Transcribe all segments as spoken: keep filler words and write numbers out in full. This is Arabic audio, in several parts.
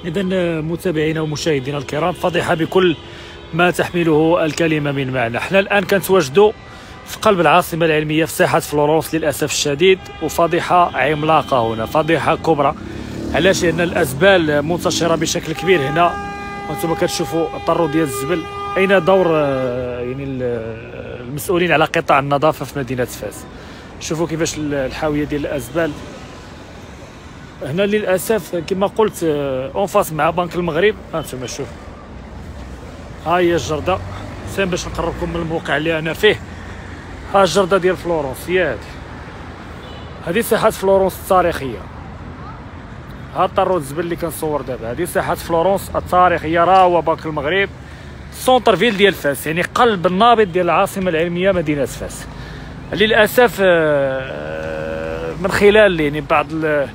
إذا متابعينا ومشاهدينا الكرام، فضيحة بكل ما تحمله الكلمة من معنى. احنا الآن كنتواجدوا في قلب العاصمة العلمية في ساحة فلورنس للأسف الشديد، وفضيحة عملاقة هنا، فضيحة كبرى. علاش؟ لأن الأزبال منتشرة بشكل كبير هنا، وانتم كتشوفوا الطرو ديال الزبل. أين دور يعني المسؤولين على قطاع النظافة في مدينة فاس؟ شوفوا كيفاش الحاوية ديال الأزبال هنا للاسف كما قلت اون فاس مع بنك المغرب. هانتوما شوف، ها هي الجرده، سين باش نقربكم من الموقع اللي انا فيه. ها الجرده ديال فلورنس هي هذه، هذه ساحه فلورنس التاريخيه. ها طرو الزبل اللي كنصور دابا، هذه ساحه فلورنس التاريخيه، راه هو بنك المغرب سونتر فيل ديال فاس، يعني قلب النابض ديال العاصمه العلميه مدينه فاس. للاسف من خلال يعني بعض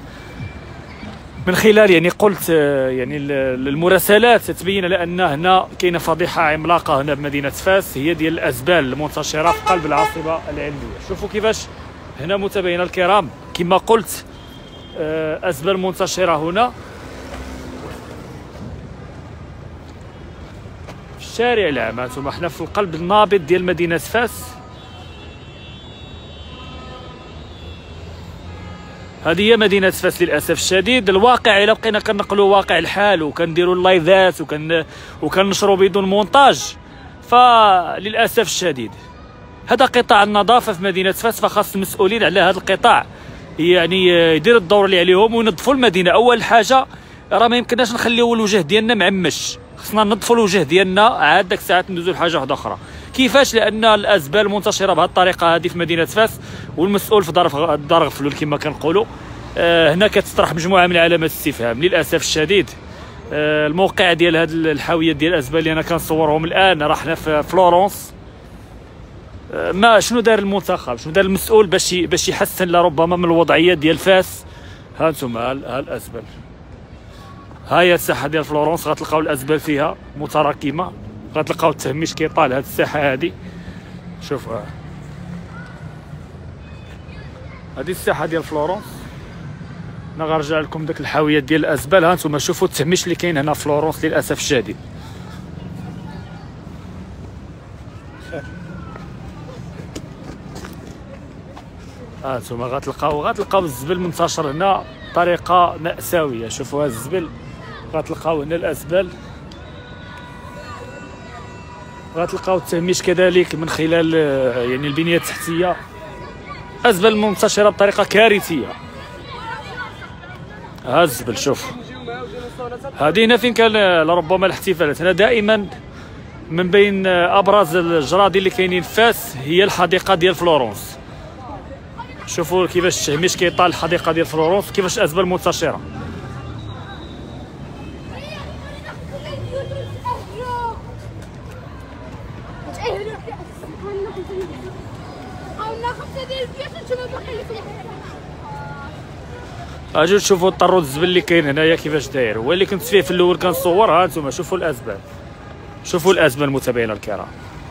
من خلال يعني قلت يعني المراسلات تبين على ان هنا كاينه فضيحه عملاقه هنا بمدينه فاس، هي ديال الازبال المنتشره في قلب العاصمه العلميه. شوفوا كيفاش هنا متابعينا الكرام، كما قلت ازبال منتشره هنا في الشارع العام. انتم حنا في القلب النابض ديال مدينه فاس. هذه هي مدينة فاس للأسف الشديد. الواقع إلا بقينا كنقلوا واقع الحال وكنديروا اللايفات وكن وكنشروا بدون مونتاج، فللأسف الشديد هذا قطاع النظافة في مدينة فاس، فخاص المسؤولين على هذا القطاع يعني يديروا الدور اللي عليهم وينظفوا المدينة. أول حاجة راه ما يمكنناش نخليو الوجه ديالنا معمش، خصنا ننظفوا الوجه ديالنا، عاد داك الساعات ندوزو لحاجة واحدة أخرى. كيفاش؟ لان الازبال منتشره بهذه الطريقه هذه في مدينه فاس، والمسؤول في دار دار غفلول كما كنقولوا. آه هنا كتطرح مجموعه من علامات الاستفهام للاسف الشديد. آه الموقع ديال هذه الحاويه ديال الازبال اللي انا كنصورهم الان، راه حنا في فلورنس. آه ما شنو دار المنتخب، شنو دار المسؤول باش باش يحسن لربما من الوضعيه ديال فاس؟ ها انتم ها الازبال، ها هي الساحه ديال فلورنس، غتلقاو الازبال فيها متراكمه، غتلقاو التهميش كيطال هاد الساحه هادي. شوفوا هادي الساحه ديال فلورنس. انا غنرجع لكم داك الحاويه ديال الازبال. ها انتم شوفوا التهميش اللي كاين هنا في فلورنس للاسف الشديد. ها انتم غتلقاو غتلقاو الزبل منتشر هنا بطريقه مأساويه. شوفوا هاد الزبل، غتلقاو هنا الازبال، غتلقاو التهميش كذلك من خلال يعني البنيه التحتيه. ازبال منتشره بطريقه كارثيه. ها الزبل، شوف هذه هنا فين كان لربما الاحتفالات. هنا دائما من بين ابرز الجرادي اللي كاينين في فاس هي الحديقه ديال فلورنس. شوفوا كيفاش التهميش كيطال الحديقه ديال فلورنس، كيفاش الازبال منتشره. اجيو تشوفوا الطرود الزبل اللي كاين هنايا كيفاش داير، هو اللي كنت فيه في الاول كنصور. ها انتم شوفوا الازبال، شوفوا الازبال متابعينا الكرام.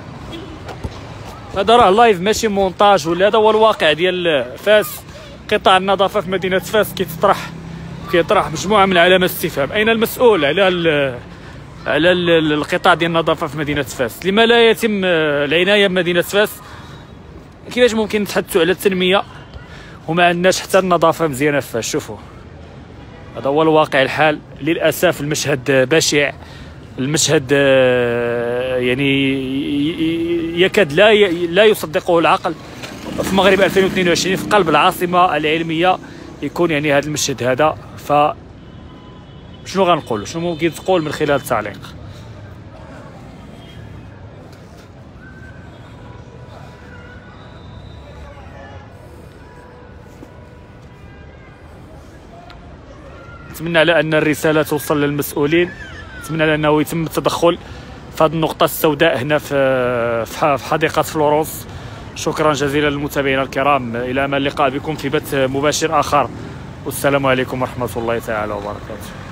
هذا راه لايف ماشي مونتاج، ولا هذا هو الواقع ديال فاس. قطاع النظافه في مدينه فاس كيتطرح كيطرح مجموعه من علامات الاستفهام. اين المسؤول على ال على ال القطاع ديال النظافه في مدينه فاس؟ لما لا يتم العنايه بمدينه فاس؟ كيفاش ممكن نتحدثوا على التنميه وما عندناش حتى النظافه مزيانه في فاس؟ شوفوا هذا هو الواقع الحال للاسف. المشهد بشع، المشهد يعني يكاد لا لا يصدقه العقل. في مغرب ألفين واثنين وعشرين في قلب العاصمه العلميه يكون يعني هذا المشهد هذا. ف شنو غنقولوا؟ شنو ممكن تقول من خلال التعليق؟ نتمنى على ان الرساله توصل للمسؤولين، نتمنى على انه يتم التدخل في هذه النقطه السوداء هنا في في حديقه فلورنس. شكرا جزيلا للمتابعين الكرام، الى امل اللقاء بكم في بث مباشر اخر، والسلام عليكم ورحمه الله تعالى وبركاته.